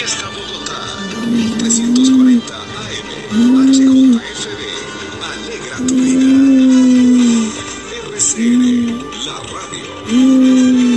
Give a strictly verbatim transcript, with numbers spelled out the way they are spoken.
Fiesta Bogotá, mil trescientos cuarenta A M, H J F B, alegra tu vida. R C N, la radio.